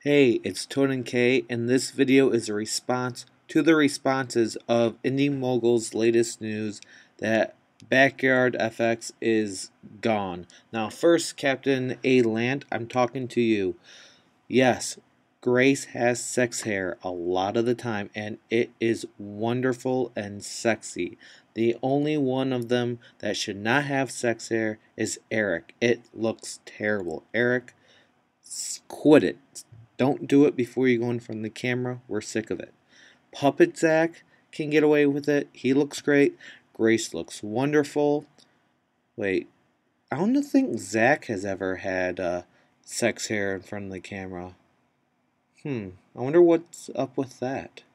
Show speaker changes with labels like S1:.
S1: Hey, it's Tonin K, and this video is a response to the responses of Indie Mogul's latest news that Backyard FX is gone. Now, first, Captain A. Land, I'm talking to you. Yes, Grace has sex hair a lot of the time, and it is wonderful and sexy. The only one of them that should not have sex hair is Eric. It looks terrible. Eric, quit it. Don't do it before you go in front of the camera. We're sick of it. Puppet Zach can get away with it. He looks great. Grace looks wonderful. Wait, I don't think Zach has ever had sex hair in front of the camera. I wonder what's up with that.